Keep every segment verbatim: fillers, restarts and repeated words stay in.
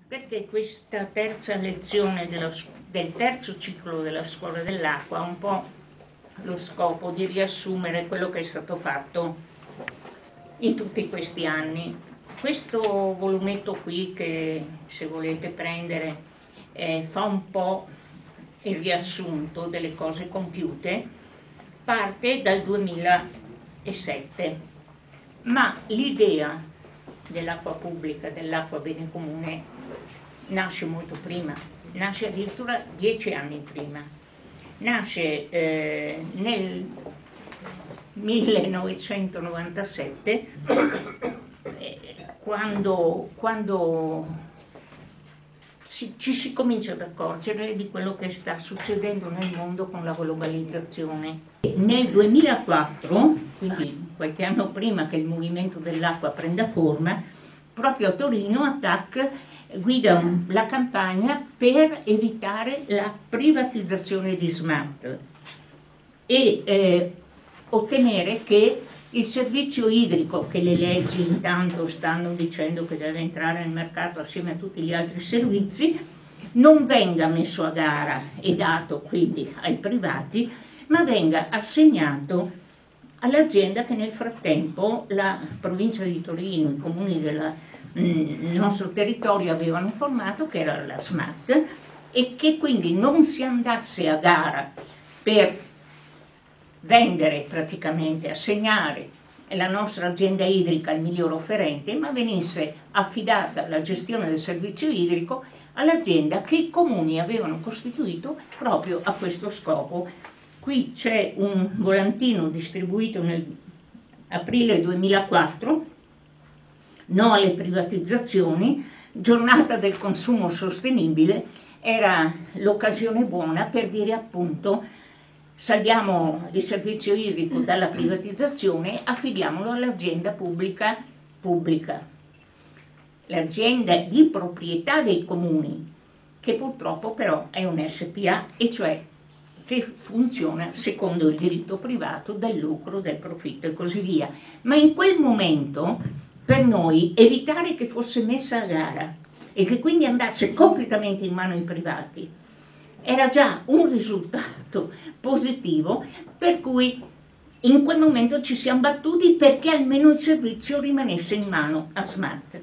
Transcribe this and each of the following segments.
Perché questa terza lezione dello, del terzo ciclo della scuola dell'acqua ha un po' lo scopo di riassumere quello che è stato fatto in tutti questi anni. Questo volumetto qui, che se volete prendere, eh, fa un po' il riassunto delle cose compiute, parte dal duemilasette, ma l'idea dell'acqua pubblica, dell'acqua bene comune, nasce molto prima, nasce addirittura dieci anni prima. Nasce eh, nel millenovecentonovantasette, eh, quando, quando si, ci si comincia ad accorgere di quello che sta succedendo nel mondo con la globalizzazione. Nel duemilaquattro, quindi qualche anno prima che il movimento dell'acqua prenda forma, proprio a Torino A T A C guida la campagna per evitare la privatizzazione di SMAT e eh, ottenere che il servizio idrico, che le leggi intanto stanno dicendo che deve entrare nel mercato assieme a tutti gli altri servizi, non venga messo a gara e dato quindi ai privati, ma venga assegnato all'azienda che nel frattempo la provincia di Torino, i comuni del nostro territorio avevano formato, che era la SMAT, e che quindi non si andasse a gara per vendere, praticamente assegnare la nostra azienda idrica al miglior offerente, ma venisse affidata la gestione del servizio idrico all'azienda che i comuni avevano costituito proprio a questo scopo. Qui c'è un volantino distribuito nel aprile duemilaquattro, no alle privatizzazioni, giornata del consumo sostenibile, era l'occasione buona per dire appunto: salviamo il servizio idrico dalla privatizzazione, affidiamolo all'azienda pubblica pubblica, l'azienda di proprietà dei comuni, che purtroppo però è un S P A, e cioè che funziona secondo il diritto privato del lucro, del profitto e così via. Ma in quel momento, per noi, evitare che fosse messa a gara e che quindi andasse completamente in mano ai privati era già un risultato positivo, per cui in quel momento ci siamo battuti perché almeno il servizio rimanesse in mano a SMAT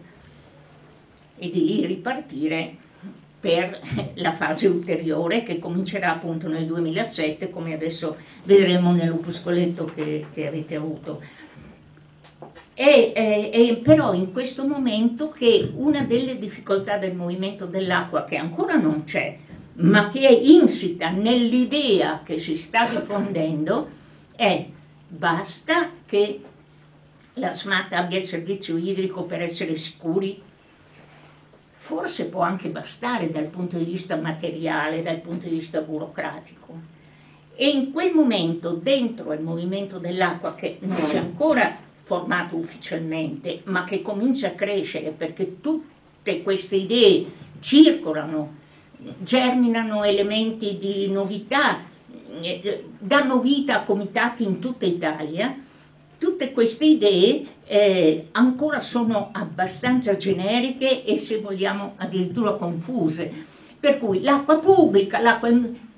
e di lì ripartire per la fase ulteriore, che comincerà appunto nel duemilasette, come adesso vedremo nell'opuscoletto che, che avete avuto. È, è, è però in questo momento che una delle difficoltà del movimento dell'acqua, che ancora non c'è, ma che è insita nell'idea che si sta diffondendo, è: basta che la SMAT abbia il servizio idrico per essere sicuri. Forse può anche bastare dal punto di vista materiale, dal punto di vista burocratico. E in quel momento, dentro il movimento dell'acqua, che non si è ancora formato ufficialmente, ma che comincia a crescere perché tutte queste idee circolano, germinano elementi di novità, eh, danno vita a comitati in tutta Italia, tutte queste idee eh, ancora sono abbastanza generiche e, se vogliamo, addirittura confuse. Per cui l'acqua pubblica, l'acqua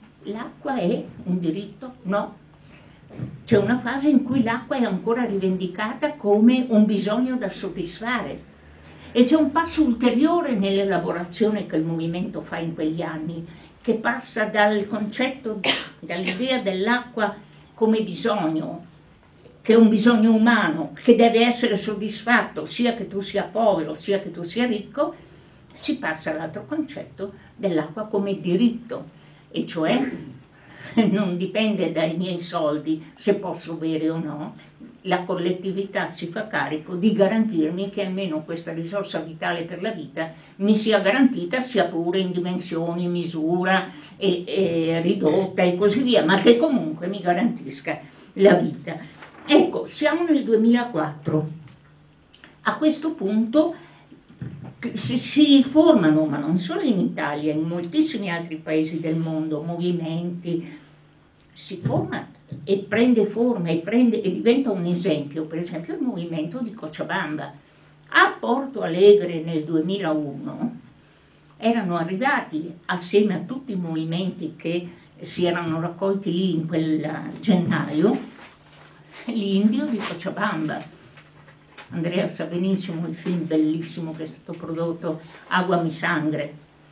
è un diritto? No. C'è una fase in cui l'acqua è ancora rivendicata come un bisogno da soddisfare, e c'è un passo ulteriore nell'elaborazione che il movimento fa in quegli anni, che passa dal concetto, dall'idea dell'acqua come bisogno, che è un bisogno umano, che deve essere soddisfatto sia che tu sia povero sia che tu sia ricco. Si passa all'altro concetto dell'acqua come diritto, e cioè non dipende dai miei soldi se posso bere o no, la collettività si fa carico di garantirmi che almeno questa risorsa vitale per la vita mi sia garantita, sia pure in dimensioni, misura e, e ridotta e così via, ma che comunque mi garantisca la vita. Ecco, siamo nel duemilaquattro. A questo punto si, si formano, ma non solo in Italia, in moltissimi altri paesi del mondo, movimenti, si forma e prende forma e, prende, e diventa un esempio, per esempio il movimento di Cochabamba. A Porto Alegre nel duemilauno erano arrivati assieme a tutti i movimenti che si erano raccolti lì in quel gennaio, l'indio di Cochabamba. Andrea sa benissimo il film bellissimo che è stato prodotto, Agua mi sangre.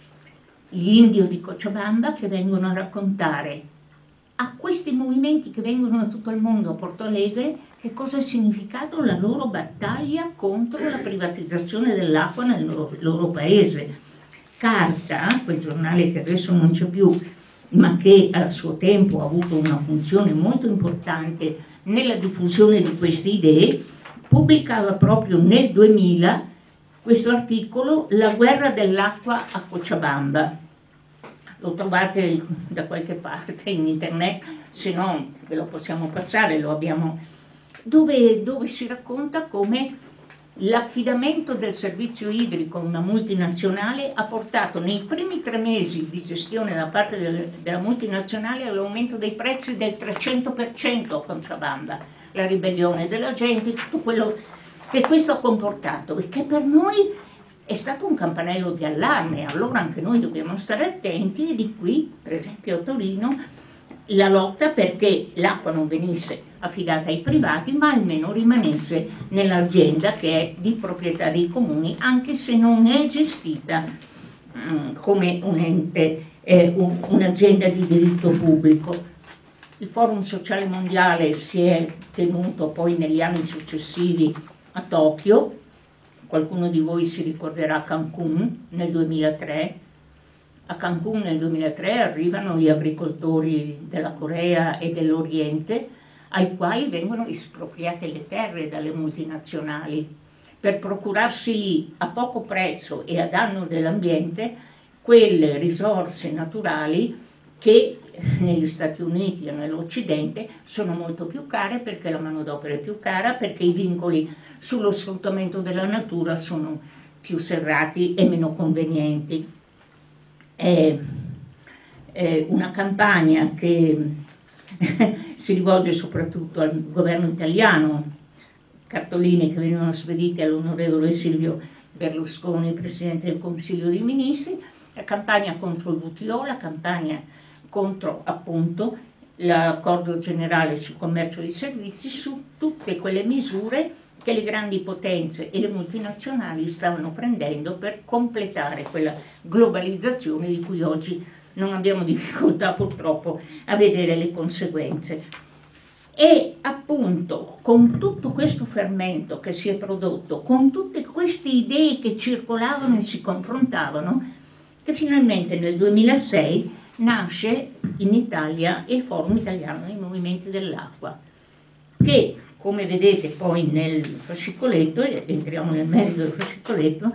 Gli indio di Cochabamba che vengono a raccontare a questi movimenti che vengono da tutto il mondo a Porto Alegre che cosa ha significato la loro battaglia contro la privatizzazione dell'acqua nel loro, loro paese. Carta, quel giornale che adesso non c'è più, ma che a suo tempo ha avuto una funzione molto importante nella diffusione di queste idee, pubblicava proprio nel duemila questo articolo, La guerra dell'acqua a Cochabamba. Lo trovate da qualche parte in internet, se no ve lo possiamo passare, lo abbiamo, dove, dove si racconta come l'affidamento del servizio idrico a una multinazionale ha portato nei primi tre mesi di gestione da parte del, della multinazionale all'aumento dei prezzi del trecento per cento a Cochabamba, la ribellione della gente, tutto quello che questo ha comportato e che per noi è stato un campanello di allarme. Allora anche noi dobbiamo stare attenti e di qui, per esempio a Torino, la lotta perché l'acqua non venisse affidata ai privati ma almeno rimanesse nell'azienda che è di proprietà dei comuni, anche se non è gestita um, come un ente, eh, un, un'azienda di diritto pubblico. Il Forum Sociale Mondiale si è tenuto poi negli anni successivi a Tokyo, qualcuno di voi si ricorderà Cancun nel duemilatré. A Cancun nel duemilatré arrivano gli agricoltori della Corea e dell'Oriente ai quali vengono espropriate le terre dalle multinazionali per procurarsi lì a poco prezzo e a danno dell'ambiente quelle risorse naturali che negli Stati Uniti e nell'Occidente sono molto più care perché la manodopera è più cara, perché i vincoli sullo sfruttamento della natura sono più serrati e meno convenienti. È, è una campagna che si rivolge soprattutto al governo italiano, cartoline che venivano spedite all'onorevole Silvio Berlusconi, Presidente del Consiglio dei Ministri, la campagna contro il W T O, la campagna contro appunto l'accordo generale sul commercio dei servizi, su tutte quelle misure che le grandi potenze e le multinazionali stavano prendendo per completare quella globalizzazione di cui oggi non abbiamo difficoltà purtroppo a vedere le conseguenze. E appunto con tutto questo fermento che si è prodotto, con tutte queste idee che circolavano e si confrontavano, che finalmente nel duemilasei nasce in Italia il Forum Italiano dei Movimenti dell'Acqua, che come vedete poi nel fascicoletto, e entriamo nel merito del fascicoletto,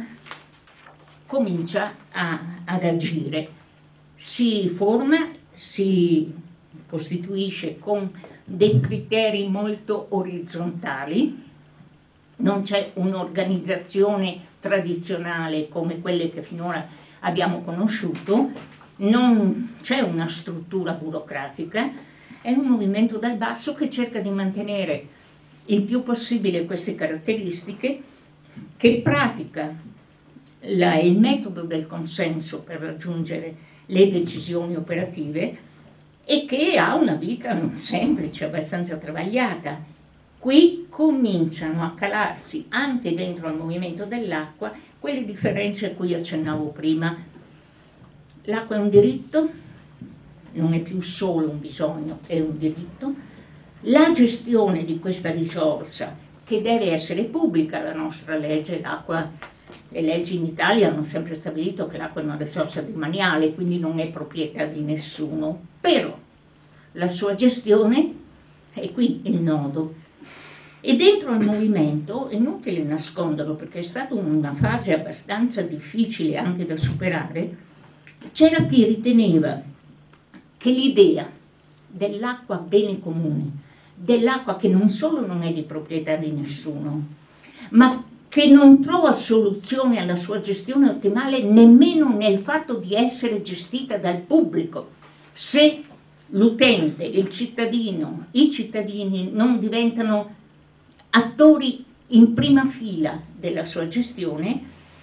comincia a, ad agire. Si forma, si costituisce con dei criteri molto orizzontali, non c'è un'organizzazione tradizionale come quelle che finora abbiamo conosciuto, non c'è una struttura burocratica, è un movimento dal basso che cerca di mantenere il più possibile queste caratteristiche, che pratica la, il metodo del consenso per raggiungere le decisioni operative e che ha una vita non semplice, abbastanza travagliata. Qui cominciano a calarsi anche dentro al movimento dell'acqua quelle differenze a cui accennavo prima. L'acqua è un diritto, non è più solo un bisogno, è un diritto. La gestione di questa risorsa, che deve essere pubblica, la nostra legge, l'acqua, le leggi in Italia hanno sempre stabilito che l'acqua è una risorsa demaniale, quindi non è proprietà di nessuno, però la sua gestione è qui il nodo. E dentro al movimento, è inutile nasconderlo perché è stata una fase abbastanza difficile anche da superare, c'era chi riteneva che l'idea dell'acqua bene comune, dell'acqua che non solo non è di proprietà di nessuno, ma che non trova soluzione alla sua gestione ottimale nemmeno nel fatto di essere gestita dal pubblico. Se l'utente, il cittadino, i cittadini non diventano attori in prima fila della sua gestione,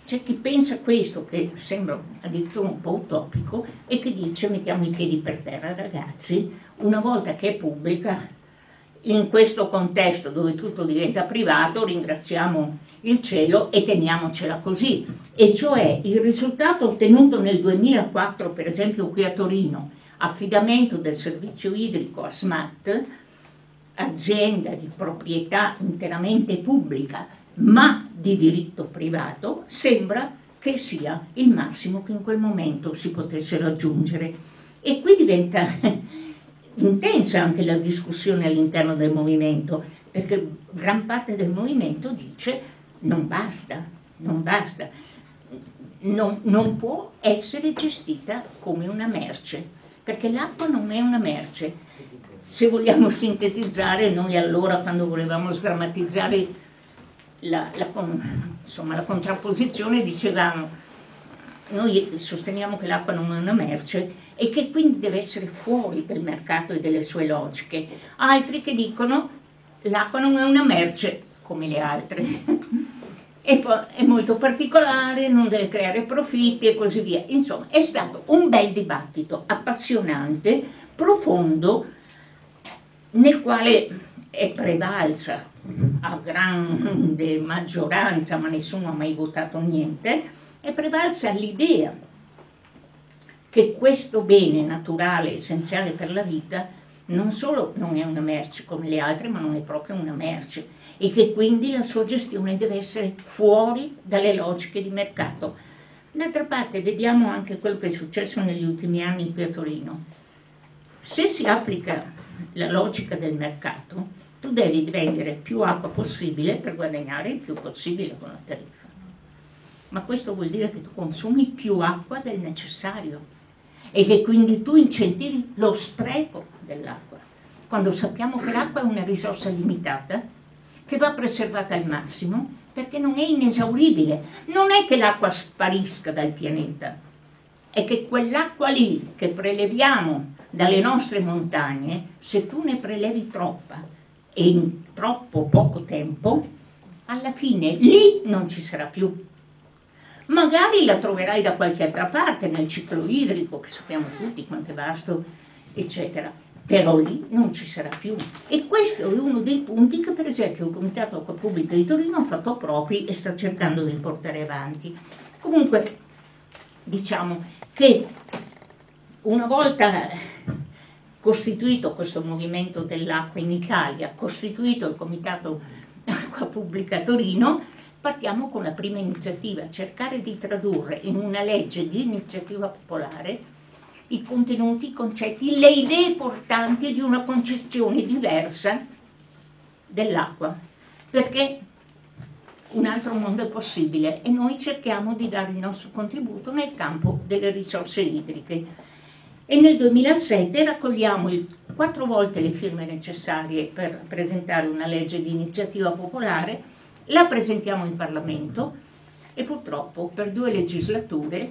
C'è chi pensa questo, che sembra addirittura un po' utopico, e che dice mettiamo i piedi per terra, ragazzi, una volta che è pubblica, in questo contesto dove tutto diventa privato, ringraziamo il cielo e teniamocela così. E cioè il risultato ottenuto nel duemilaquattro, per esempio qui a Torino, affidamento del servizio idrico a SMAT, azienda di proprietà interamente pubblica ma di diritto privato, sembra che sia il massimo che in quel momento si potesse raggiungere. E qui diventa intensa anche la discussione all'interno del movimento, perché gran parte del movimento dice non basta, non basta, non, non può essere gestita come una merce, perché l'acqua non è una merce. Se vogliamo sintetizzare, noi allora quando volevamo sdrammatizzare La, la, insomma, la contrapposizione, dicevamo noi sosteniamo che l'acqua non è una merce e che quindi deve essere fuori del mercato e delle sue logiche, altri che dicono l'acqua non è una merce come le altre e poi è molto particolare, non deve creare profitti e così via. Insomma, è stato un bel dibattito appassionante, profondo, nel quale è prevalsa a grande maggioranza, ma nessuno ha mai votato niente, è prevalsa l'idea che questo bene naturale, essenziale per la vita, non solo non è una merce come le altre, ma non è proprio una merce, e che quindi la sua gestione deve essere fuori dalle logiche di mercato. D'altra parte vediamo anche quello che è successo negli ultimi anni qui a Torino. Se si applica la logica del mercato, tu devi vendere più acqua possibile per guadagnare il più possibile con la tariffa. Ma questo vuol dire che tu consumi più acqua del necessario e che quindi tu incentivi lo spreco dell'acqua, quando sappiamo che l'acqua è una risorsa limitata che va preservata al massimo perché non è inesauribile. Non è che l'acqua sparisca dal pianeta, è che quell'acqua lì che preleviamo dalle nostre montagne, se tu ne prelevi troppa e in troppo poco tempo, alla fine lì non ci sarà più. Magari la troverai da qualche altra parte, nel ciclo idrico, che sappiamo tutti quanto è vasto, eccetera, però lì non ci sarà più. E questo è uno dei punti che per esempio il Comitato Acqua Pubblica di Torino ha fatto propri e sta cercando di portare avanti. Comunque, diciamo che una volta costituito questo movimento dell'acqua in Italia, costituito il Comitato Acqua Pubblica Torino, partiamo con la prima iniziativa, cercare di tradurre in una legge di iniziativa popolare i contenuti, i concetti, le idee portanti di una concezione diversa dell'acqua, perché un altro mondo è possibile e noi cerchiamo di dare il nostro contributo nel campo delle risorse idriche. E nel duemilasette raccogliamo il, quattro volte le firme necessarie per presentare una legge di iniziativa popolare, la presentiamo in Parlamento e purtroppo per due legislature,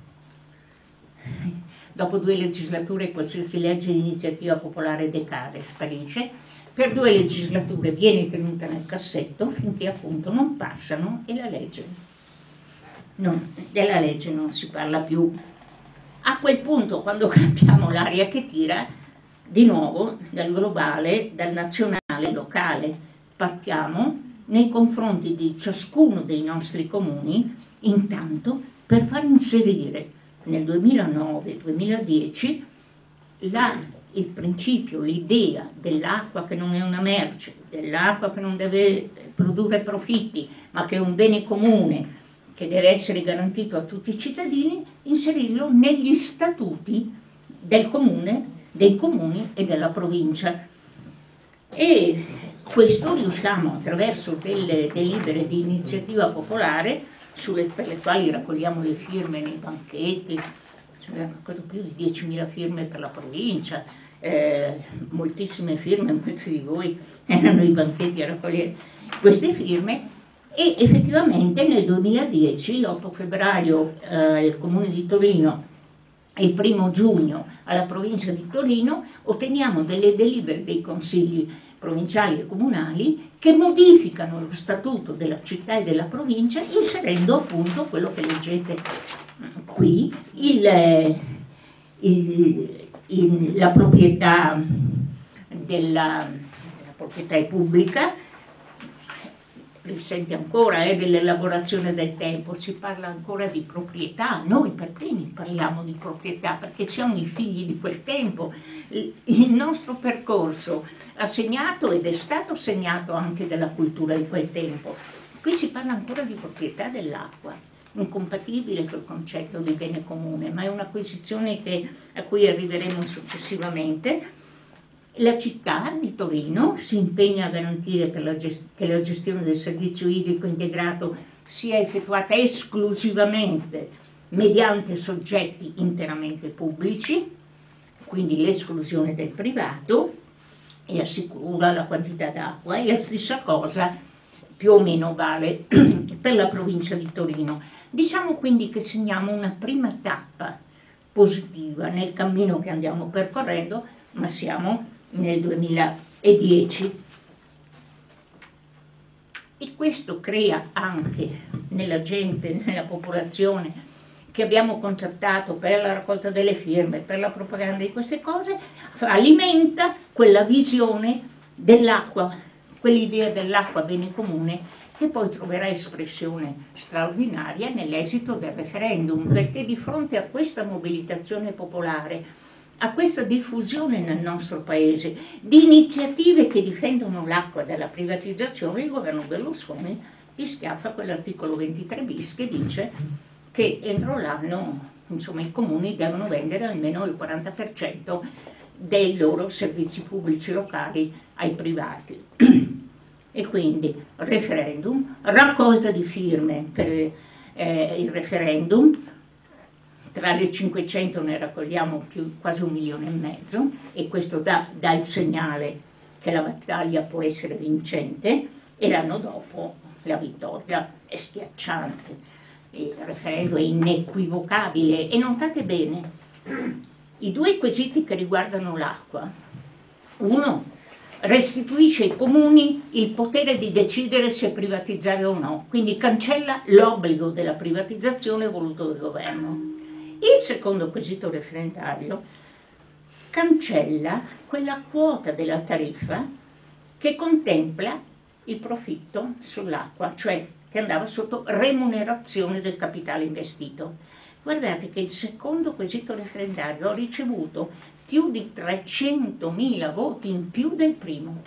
dopo due legislature qualsiasi legge di iniziativa popolare decade, sparisce, per due legislature viene tenuta nel cassetto finché appunto non passano e la legge, non, della legge non si parla più. A quel punto, quando cambiamo l'aria che tira, di nuovo dal globale, dal nazionale, locale, partiamo nei confronti di ciascuno dei nostri comuni, intanto per far inserire nel duemilanove duemiladieci la, il principio, l'idea dell'acqua che non è una merce, dell'acqua che non deve produrre profitti, ma che è un bene comune, che deve essere garantito a tutti i cittadini, inserirlo negli statuti del comune, dei comuni e della provincia. E questo riusciamo attraverso delle delibere di iniziativa popolare, sulle, per le quali raccogliamo le firme nei banchetti, cioè, credo più di diecimila firme per la provincia, eh, moltissime firme, molti di voi erano i banchetti a raccogliere queste firme. E effettivamente nel duemiladieci, l'otto febbraio eh, il Comune di Torino e il primo giugno alla provincia di Torino otteniamo delle delibere dei consigli provinciali e comunali che modificano lo statuto della città e della provincia, inserendo appunto quello che leggete qui, il, il, il, la proprietà della, della proprietà è pubblica, risente ancora eh, dell'elaborazione del tempo, si parla ancora di proprietà, noi per primi parliamo di proprietà perché siamo i figli di quel tempo, il nostro percorso ha segnato ed è stato segnato anche dalla cultura di quel tempo. Qui si parla ancora di proprietà dell'acqua, incompatibile col concetto di bene comune, ma è un'acquisizione che, a cui arriveremo successivamente. La città di Torino si impegna a garantire per la che la gestione del servizio idrico integrato sia effettuata esclusivamente mediante soggetti interamente pubblici, quindi l'esclusione del privato, e assicura la quantità d'acqua, e la stessa cosa più o meno vale per la provincia di Torino. Diciamo quindi che segniamo una prima tappa positiva nel cammino che andiamo percorrendo, ma siamo nel duemiladieci, e questo crea anche nella gente, nella popolazione che abbiamo contattato per la raccolta delle firme, per la propaganda di queste cose, alimenta quella visione dell'acqua, quell'idea dell'acqua bene comune, che poi troverà espressione straordinaria nell'esito del referendum, perché di fronte a questa mobilitazione popolare, a questa diffusione nel nostro paese di iniziative che difendono l'acqua dalla privatizzazione, il governo Berlusconi ti schiaffa quell'articolo ventitré bis che dice che entro l'anno, insomma, i comuni devono vendere almeno il quaranta per cento dei loro servizi pubblici locali ai privati. E quindi referendum, raccolta di firme per eh, il referendum. Tra le cinquecento ne raccogliamo più, quasi un milione e mezzo, e questo dà, dà il segnale che la battaglia può essere vincente, e l'anno dopo la vittoria è schiacciante. Il referendum è inequivocabile, e notate bene i due quesiti che riguardano l'acqua. Uno, restituisce ai comuni il potere di decidere se privatizzare o no, quindi cancella l'obbligo della privatizzazione voluto dal governo. Il secondo quesito referendario cancella quella quota della tariffa che contempla il profitto sull'acqua, cioè che andava sotto remunerazione del capitale investito. Guardate che il secondo quesito referendario ha ricevuto più di trecentomila voti in più del primo.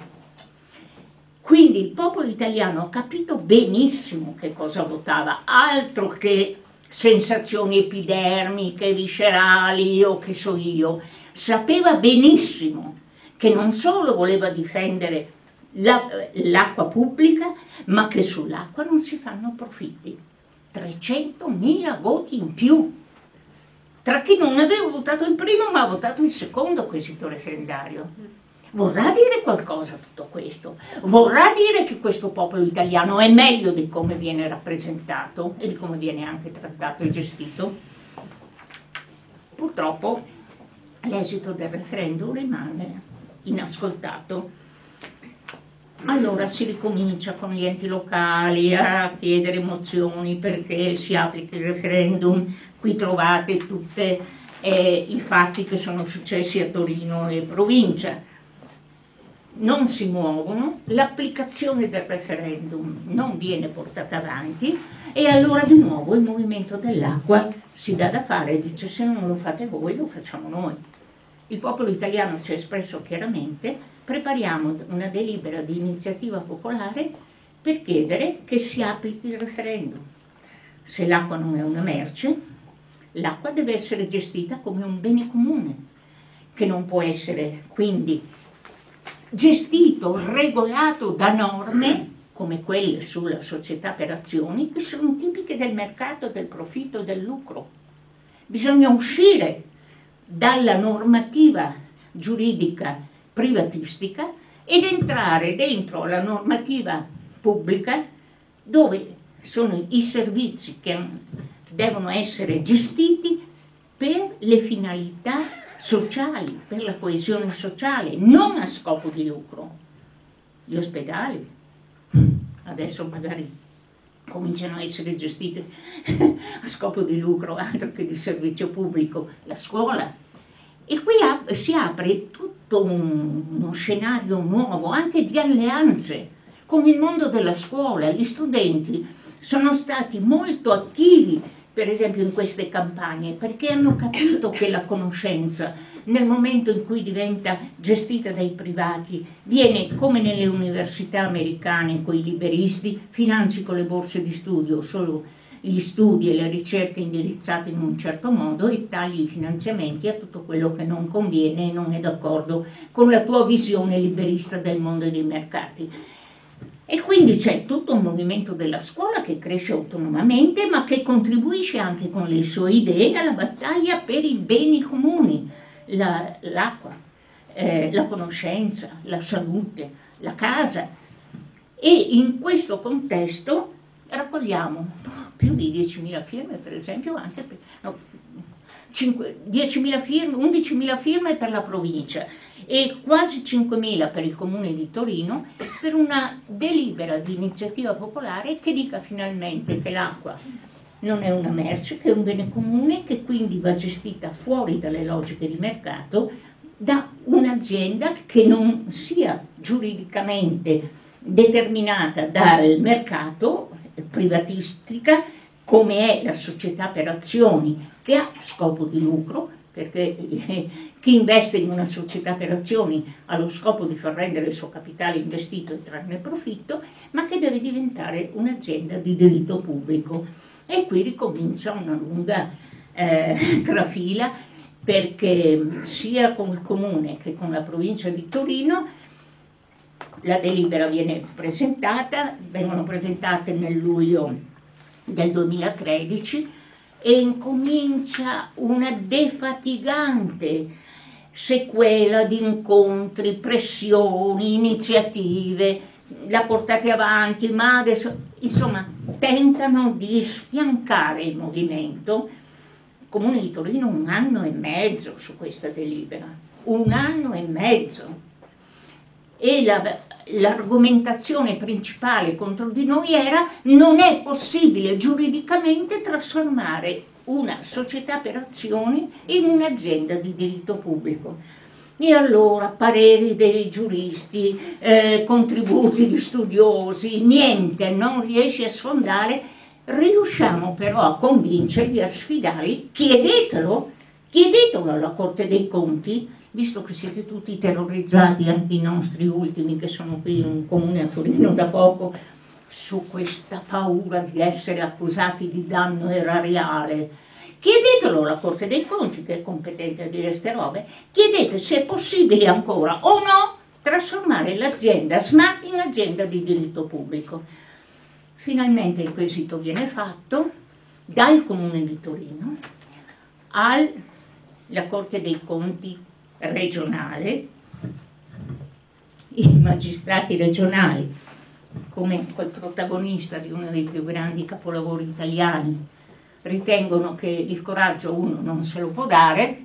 Quindi il popolo italiano ha capito benissimo che cosa votava, altro che sensazioni epidermiche, viscerali o che so io. Sapeva benissimo che non solo voleva difendere l'acqua pubblica, ma che sull'acqua non si fanno profitti. trecentomila voti in più, tra chi non aveva votato il primo ma ha votato il secondo quesito referendario. Vorrà dire qualcosa tutto questo? Vorrà dire che questo popolo italiano è meglio di come viene rappresentato e di come viene anche trattato e gestito? Purtroppo l'esito del referendum rimane inascoltato. Allora si ricomincia con gli enti locali a chiedere mozioni perché si applichi il referendum. Qui trovate tutti eh, i fatti che sono successi a Torino e provincia. Non si muovono, l'applicazione del referendum non viene portata avanti, e allora di nuovo il movimento dell'acqua si dà da fare e dice: se non lo fate voi lo facciamo noi. Il popolo italiano si è espresso chiaramente: prepariamo una delibera di iniziativa popolare per chiedere che si applichi il referendum. Se l'acqua non è una merce, l'acqua deve essere gestita come un bene comune, che non può essere quindi gestito, regolato da norme come quelle sulla società per azioni, che sono tipiche del mercato, del profitto e del lucro. Bisogna uscire dalla normativa giuridica privatistica ed entrare dentro la normativa pubblica, dove sono i servizi che devono essere gestiti per le finalità sociali, per la coesione sociale, non a scopo di lucro. gli ospedali, adesso magari cominciano a essere gestiti a scopo di lucro, altro che di servizio pubblico, la scuola. E qui ap- si apre tutto un, uno scenario nuovo, anche di alleanze con il mondo della scuola. Gli studenti sono stati molto attivi, per esempio, in queste campagne, perché hanno capito che la conoscenza, nel momento in cui diventa gestita dai privati, viene come nelle università americane con i liberisti, finanzi con le borse di studio solo gli studi e le ricerche indirizzate in un certo modo e tagli i finanziamenti a tutto quello che non conviene e non è d'accordo con la tua visione liberista del mondo e dei mercati. E quindi c'è tutto un movimento della scuola che cresce autonomamente, ma che contribuisce anche con le sue idee alla battaglia per i beni comuni, la, l'acqua, eh, la conoscenza, la salute, la casa. E in questo contesto raccogliamo più di diecimila firme, per esempio, anche per, no, diecimila firme, undicimila firme per la provincia e quasi cinquemila per il comune di Torino, per una delibera di iniziativa popolare che dica finalmente che l'acqua non è una merce, che è un bene comune, che quindi va gestita fuori dalle logiche di mercato da un'azienda che non sia giuridicamente determinata dal mercato, privatistica, come è la società per azioni, che ha scopo di lucro, perché eh, chi investe in una società per azioni ha lo scopo di far rendere il suo capitale investito e trarne profitto, ma che deve diventare un'azienda di diritto pubblico. E qui ricomincia una lunga eh, trafila, perché sia con il comune che con la provincia di Torino la delibera viene presentata, vengono presentate nel luglio del duemilatredici e incomincia una defatigante sequela di incontri, pressioni, iniziative, la portate avanti, ma adesso, insomma, tentano di sfiancare il movimento. Il Comune di Torino un anno e mezzo su questa delibera, un anno e mezzo. E la, l'argomentazione principale contro di noi era: non è possibile giuridicamente trasformare una società per azioni in un'azienda di diritto pubblico. E allora pareri dei giuristi, eh, contributi di studiosi, niente, non riesce a sfondare. Riusciamo però a convincerli, a sfidarli. Chiedetelo, chiedetelo alla Corte dei Conti, visto che siete tutti terrorizzati, anche i nostri ultimi che sono qui in comune a Torino da poco, su questa paura di essere accusati di danno erariale. Chiedetelo alla Corte dei Conti, che è competente a dire queste robe, chiedete se è possibile ancora o no trasformare l'azienda SMAT in azienda di diritto pubblico. Finalmente il quesito viene fatto dal Comune di Torino alla Corte dei Conti regionale. I magistrati regionali, come quel protagonista di uno dei più grandi capolavori italiani, ritengono che il coraggio uno non se lo può dare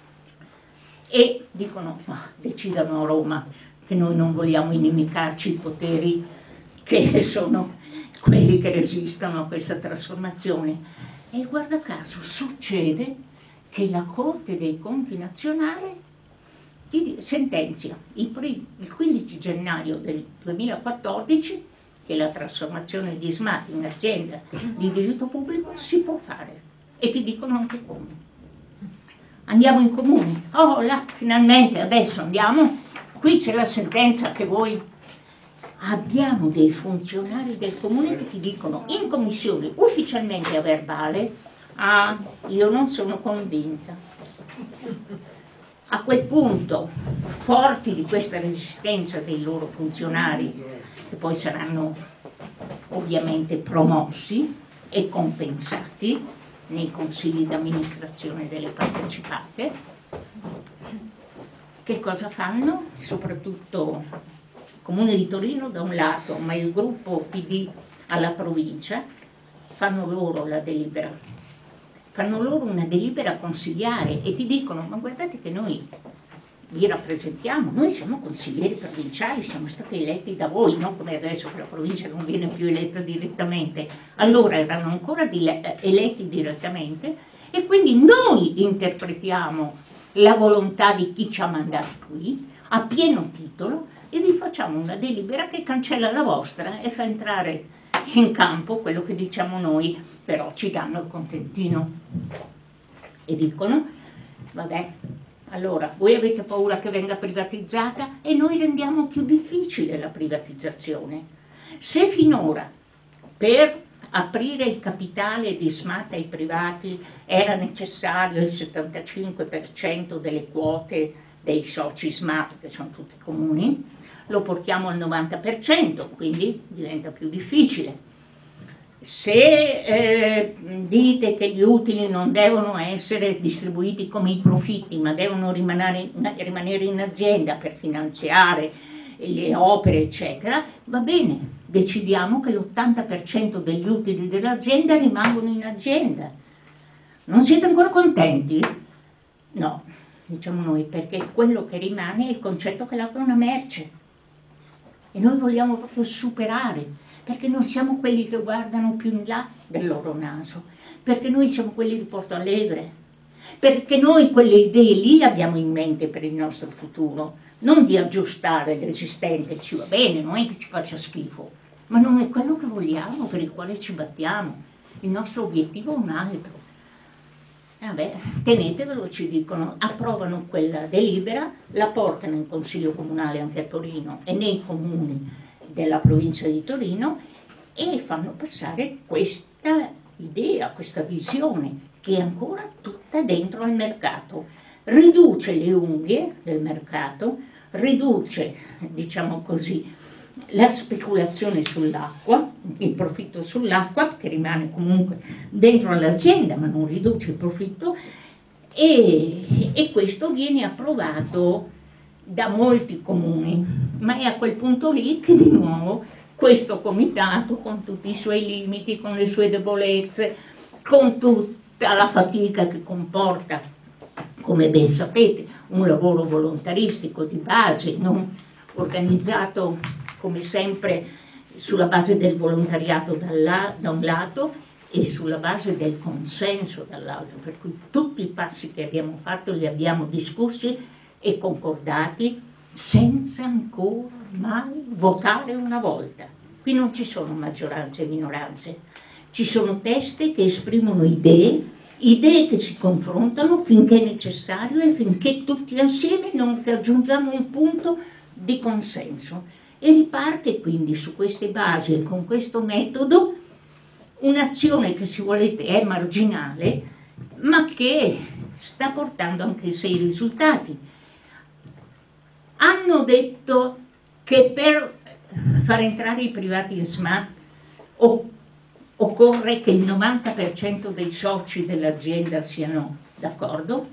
e dicono: ma decidano a Roma che noi non vogliamo inimicarci i poteri che sono quelli che resistono a questa trasformazione. E guarda caso succede che la Corte dei Conti nazionale sentenzia il quindici gennaio del duemilaquattordici che la trasformazione di SMAT in azienda di diritto pubblico si può fare, e ti dicono anche come. Andiamo in comune, oh là, finalmente adesso andiamo, qui c'è la sentenza che voi. Abbiamo dei funzionari del comune che ti dicono in commissione, ufficialmente a verbale: ah, io non sono convinta. A quel punto, forti di questa resistenza dei loro funzionari, che poi saranno ovviamente promossi e compensati nei consigli d'amministrazione delle partecipate, che cosa fanno? Soprattutto il Comune di Torino da un lato, ma il gruppo P D alla provincia, fanno loro la delibera. Fanno loro una delibera consigliare e ti dicono: ma guardate che noi vi rappresentiamo, noi siamo consiglieri provinciali, siamo stati eletti da voi, non come adesso che la provincia non viene più eletta direttamente, allora erano ancora eletti direttamente e quindi noi interpretiamo la volontà di chi ci ha mandati qui a pieno titolo e vi facciamo una delibera che cancella la vostra e fa entrare in campo quello che diciamo noi, però ci danno il contentino e dicono vabbè, allora voi avete paura che venga privatizzata e noi rendiamo più difficile la privatizzazione. Se finora per aprire il capitale di Smart ai privati era necessario il settantacinque per cento delle quote dei soci Smart, che sono tutti comuni, lo portiamo al novanta per cento, quindi diventa più difficile. Se eh, dite che gli utili non devono essere distribuiti come i profitti, ma devono rimanere, rimanere in azienda per finanziare le opere, eccetera, va bene, decidiamo che l'ottanta per cento degli utili dell'azienda rimangono in azienda. Non siete ancora contenti? No, diciamo noi, perché quello che rimane è il concetto che l'acqua è una merce. E noi vogliamo proprio superare, perché non siamo quelli che guardano più in là del loro naso, perché noi siamo quelli di Porto Alegre, perché noi quelle idee lì abbiamo in mente per il nostro futuro, non di aggiustare l'esistente, ci va bene, non è che ci faccia schifo, ma non è quello che vogliamo, per il quale ci battiamo, il nostro obiettivo è un altro. Vabbè, tenetevelo, ci dicono, approvano quella delibera, la portano in Consiglio Comunale anche a Torino e nei comuni della provincia di Torino e fanno passare questa idea, questa visione che è ancora tutta dentro al mercato. Riduce le unghie del mercato, riduce, diciamo così, la speculazione sull'acqua, il profitto sull'acqua, che rimane comunque dentro all'azienda ma non riduce il profitto, e, e questo viene approvato da molti comuni, ma è a quel punto lì che di nuovo questo comitato, con tutti i suoi limiti, con le sue debolezze, con tutta la fatica che comporta, come ben sapete, un lavoro volontaristico di base, non organizzato come sempre sulla base del volontariato da un lato e sulla base del consenso dall'altro, per cui tutti i passi che abbiamo fatto li abbiamo discussi e concordati senza ancora mai votare una volta. Qui non ci sono maggioranze e minoranze, ci sono teste che esprimono idee, idee che si confrontano finché è necessario e finché tutti assieme non raggiungiamo un punto di consenso. E riparte quindi su queste basi e con questo metodo un'azione che, se volete, è marginale, ma che sta portando anche se i risultati. Hanno detto che per far entrare i privati in Smart occorre che il novanta per cento dei soci dell'azienda siano d'accordo.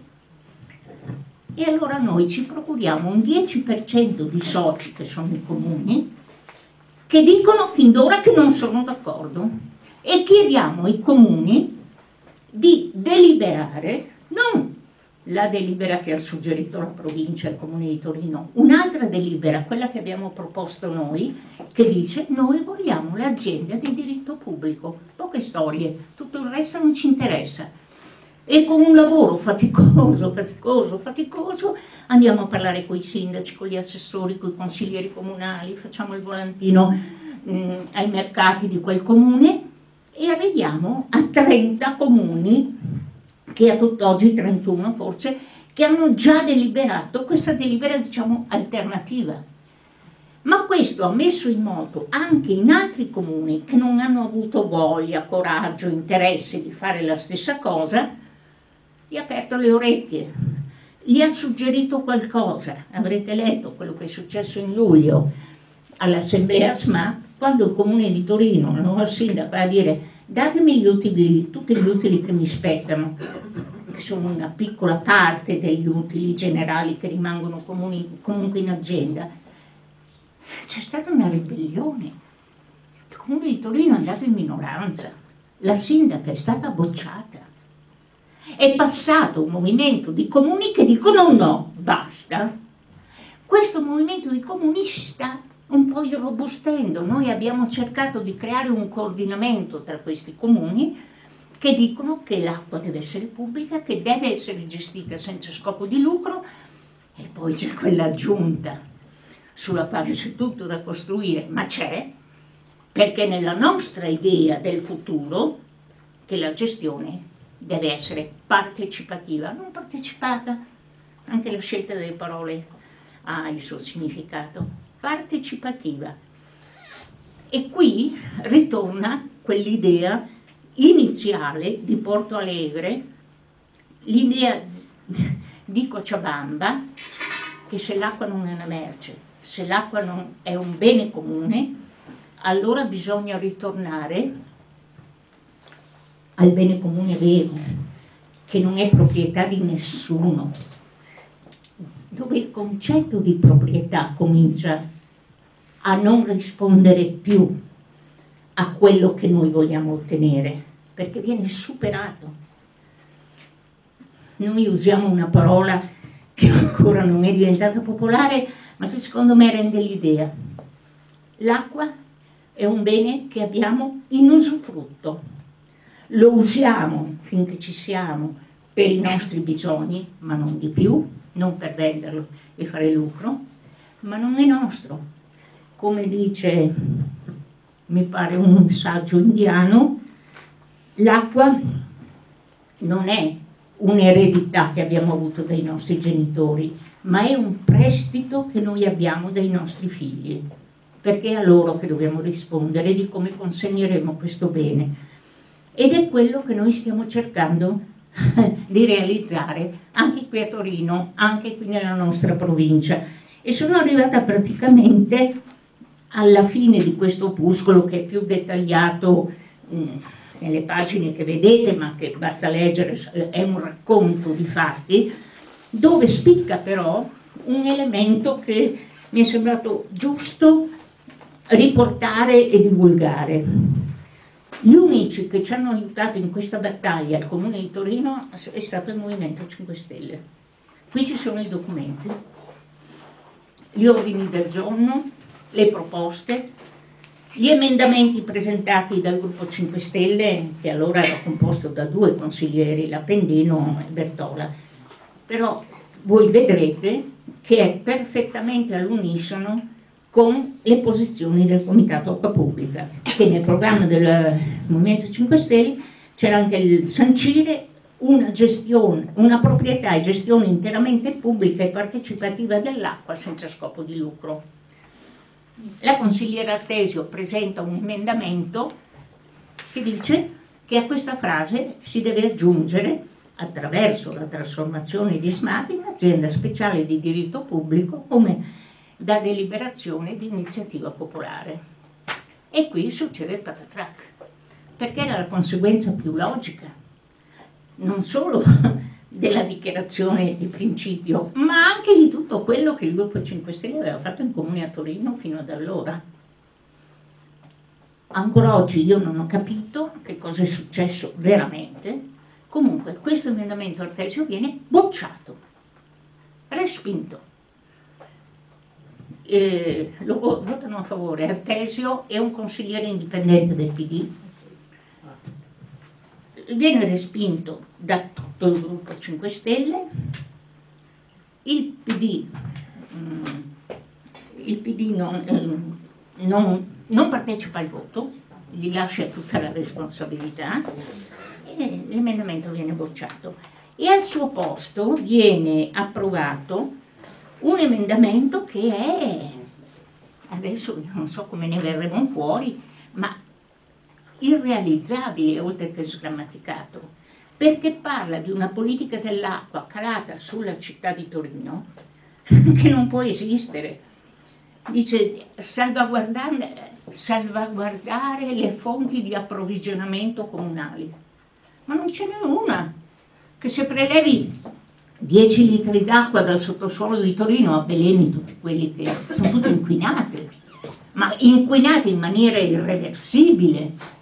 E allora noi ci procuriamo un dieci per cento di soci, che sono i comuni, che dicono fin d'ora che non sono d'accordo, e chiediamo ai comuni di deliberare, non la delibera che ha suggerito la provincia e il comune di Torino, un'altra delibera, quella che abbiamo proposto noi, che dice noi vogliamo l'azienda di diritto pubblico, poche storie, tutto il resto non ci interessa. E con un lavoro faticoso, faticoso, faticoso, andiamo a parlare con i sindaci, con gli assessori, con i consiglieri comunali, facciamo il volantino mh, ai mercati di quel comune e arriviamo a trenta comuni, che a tutt'oggi trentuno forse, che hanno già deliberato questa delibera, diciamo, alternativa. Ma questo ha messo in moto anche in altri comuni che non hanno avuto voglia, coraggio, interesse di fare la stessa cosa, gli ha aperto le orecchie, gli ha suggerito qualcosa. Avrete letto quello che è successo in luglio all'assemblea Smart, quando il comune di Torino, la nuova sindaca, va a dire datemi gli utili, tutti gli utili che mi spettano, che sono una piccola parte degli utili generali che rimangono comuni, comunque in azienda. C'è stata una ribellione, il comune di Torino è andato in minoranza, la sindaca è stata bocciata. È passato un movimento di comuni che dicono no, basta. Questo movimento di comuni si sta un po' irrobustendo. Noi abbiamo cercato di creare un coordinamento tra questi comuni che dicono che l'acqua deve essere pubblica, che deve essere gestita senza scopo di lucro, e poi c'è quella aggiunta sulla quale c'è tutto da costruire, ma c'è, perché nella nostra idea del futuro che la gestione deve essere partecipativa, non partecipata. Anche la scelta delle parole ha il suo significato, partecipativa. E qui ritorna quell'idea iniziale di Porto Alegre, l'idea di Cochabamba, che se l'acqua non è una merce, se l'acqua non è un bene comune, allora bisogna ritornare al bene comune vero, che non è proprietà di nessuno, dove il concetto di proprietà comincia a non rispondere più a quello che noi vogliamo ottenere, perché viene superato. Noi usiamo una parola che ancora non è diventata popolare, ma che secondo me rende l'idea. L'acqua è un bene che abbiamo in usufrutto. Lo usiamo finché ci siamo per i nostri bisogni, ma non di più, non per venderlo e fare lucro, ma non è nostro. Come dice, mi pare un saggio indiano, l'acqua non è un'eredità che abbiamo avuto dai nostri genitori, ma è un prestito che noi abbiamo dai nostri figli, perché è a loro che dobbiamo rispondere di come consegneremo questo bene. Ed è quello che noi stiamo cercando di realizzare anche qui a Torino, anche qui nella nostra provincia. E sono arrivata praticamente alla fine di questo opuscolo, che è più dettagliato mh, nelle pagine che vedete, ma che basta leggere, è un racconto di fatti, dove spicca però un elemento che mi è sembrato giusto riportare e divulgare. Gli unici che ci hanno aiutato in questa battaglia al Comune di Torino è stato il Movimento cinque Stelle. Qui ci sono i documenti, gli ordini del giorno, le proposte, gli emendamenti presentati dal gruppo cinque Stelle, che allora era composto da due consiglieri, Lapendino e Bertola. Però voi vedrete che è perfettamente all'unisono con le posizioni del Comitato Acqua Pubblica, che nel programma del Movimento cinque Stelle c'era anche il sancire una gestione, una proprietà e gestione interamente pubblica e partecipativa dell'acqua senza scopo di lucro. La consigliera Artesio presenta un emendamento che dice che a questa frase si deve aggiungere, attraverso la trasformazione di SMAT in azienda speciale di diritto pubblico come da deliberazione di iniziativa popolare. E qui succede il patatrac, perché era la conseguenza più logica, non solo della dichiarazione di principio, ma anche di tutto quello che il gruppo cinque Stelle aveva fatto in comune a Torino fino ad allora. Ancora oggi io non ho capito che cosa è successo veramente. Comunque questo emendamento Artesio viene bocciato, respinto. Eh, lo votano a favore Artesio e un consigliere indipendente del P D. Viene respinto da tutto il gruppo cinque Stelle. Il P D, mm, il P D non, eh, non, non partecipa al voto, gli lascia tutta la responsabilità e l'emendamento viene bocciato. E al suo posto viene approvato un emendamento che è, adesso non so come ne verremo fuori, ma irrealizzabile oltre che sgrammaticato, perché parla di una politica dell'acqua calata sulla città di Torino che non può esistere. Dice salvaguardare, salvaguardare le fonti di approvvigionamento comunali, ma non ce n'è una, che se prelevi dieci litri d'acqua dal sottosuolo di Torino avveleni tutti quelli che sono tutti inquinati, ma inquinati in maniera irreversibile.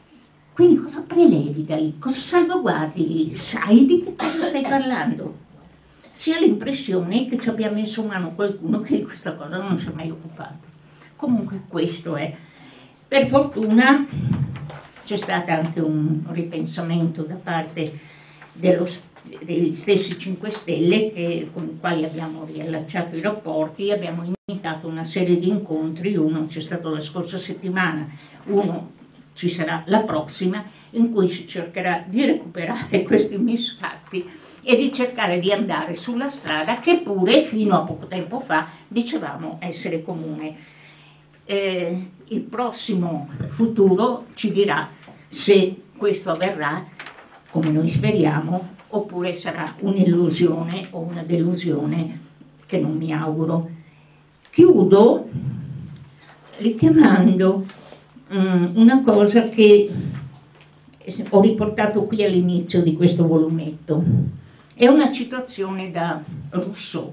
Quindi cosa prelevi da lì? Cosa salvaguardi lì? Sai di che cosa stai parlando? Si ha l'impressione che ci abbia messo mano qualcuno che di questa cosa non si è mai occupato. Comunque questo è. Per fortuna c'è stato anche un ripensamento da parte dello, degli stessi cinque Stelle che, con i quali abbiamo riallacciato i rapporti, abbiamo iniziato una serie di incontri, uno c'è stato la scorsa settimana, uno ci sarà la prossima, in cui si cercherà di recuperare questi misfatti e di cercare di andare sulla strada che pure fino a poco tempo fa dicevamo essere comune. Eh, il prossimo futuro ci dirà se questo avverrà come noi speriamo oppure sarà un'illusione o una delusione che non mi auguro. Chiudo richiamando um, una cosa che ho riportato qui all'inizio di questo volumetto. È una citazione da Rousseau,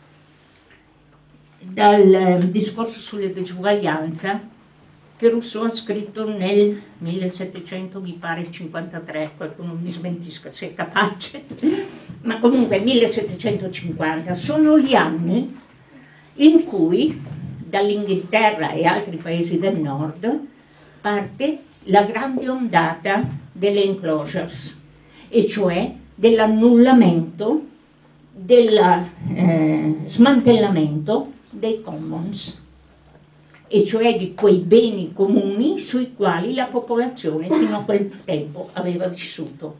dal discorso sulla disuguaglianza che Rousseau ha scritto nel millesettecento, mi pare cinquantatré, qualcuno mi smentisca se è capace, ma comunque millesettecentocinquanta. Sono gli anni in cui dall'Inghilterra e altri paesi del nord parte la grande ondata delle enclosures, e cioè dell'annullamento, del eh, smantellamento dei commons, e cioè di quei beni comuni sui quali la popolazione fino a quel tempo aveva vissuto.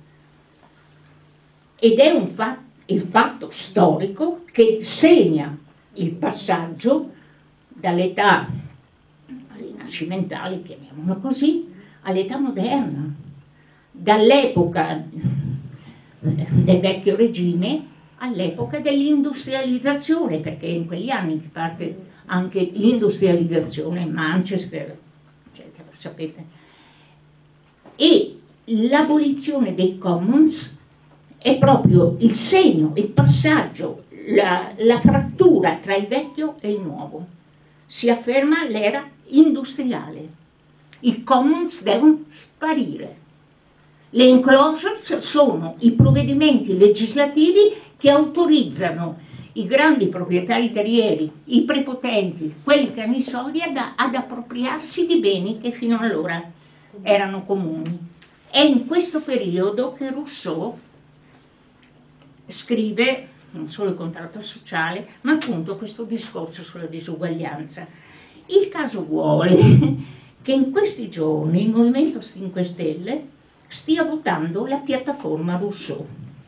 Ed è un fa- il fatto storico che segna il passaggio dall'età rinascimentale, chiamiamola così, all'età moderna, dall'epoca del vecchio regime all'epoca dell'industrializzazione, perché in quegli anni parte anche l'industrializzazione, Manchester, eccetera, sapete. E l'abolizione dei commons è proprio il segno, il passaggio, la, la frattura tra il vecchio e il nuovo. Si afferma l'era industriale. I commons devono sparire. Le enclosures sono i provvedimenti legislativi che autorizzano i grandi proprietari terrieri, i prepotenti, quelli che hanno i soldi, ad, ad appropriarsi di beni che fino allora erano comuni. È in questo periodo che Rousseau scrive non solo il contratto sociale, ma appunto questo discorso sulla disuguaglianza. Il caso vuole che in questi giorni il Movimento cinque Stelle stia votando la piattaforma Rousseau.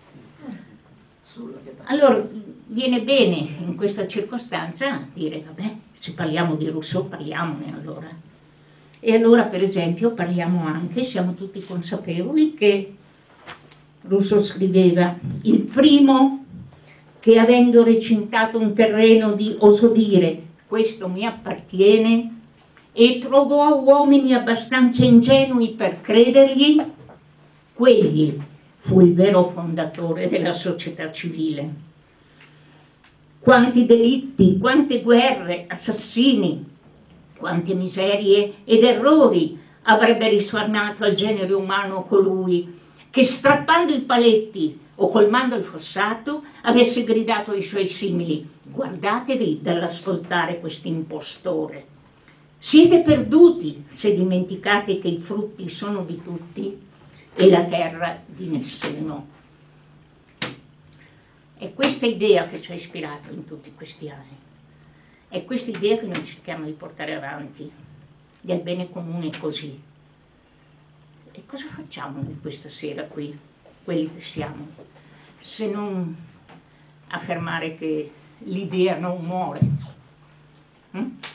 Allora, viene bene in questa circostanza dire, vabbè, se parliamo di Rousseau, parliamone allora. E allora, per esempio, parliamo anche, siamo tutti consapevoli che Rousseau scriveva, il primo che avendo recintato un terreno di, oso dire, questo mi appartiene, e trovò uomini abbastanza ingenui per credergli, quegli fu il vero fondatore della società civile. Quanti delitti, quante guerre, assassini, quante miserie ed errori avrebbe risparmiato al genere umano colui che, strappando i paletti o colmando il fossato, avesse gridato ai suoi simili: guardatevi dall'ascoltare quest'impostore. Siete perduti se dimenticate che i frutti sono di tutti e la terra di nessuno. È questa idea che ci ha ispirato in tutti questi anni. È questa idea che noi cerchiamo di portare avanti, del bene comune così. E cosa facciamo noi questa sera qui, quelli che siamo, se non affermare che l'idea non muore? Hm?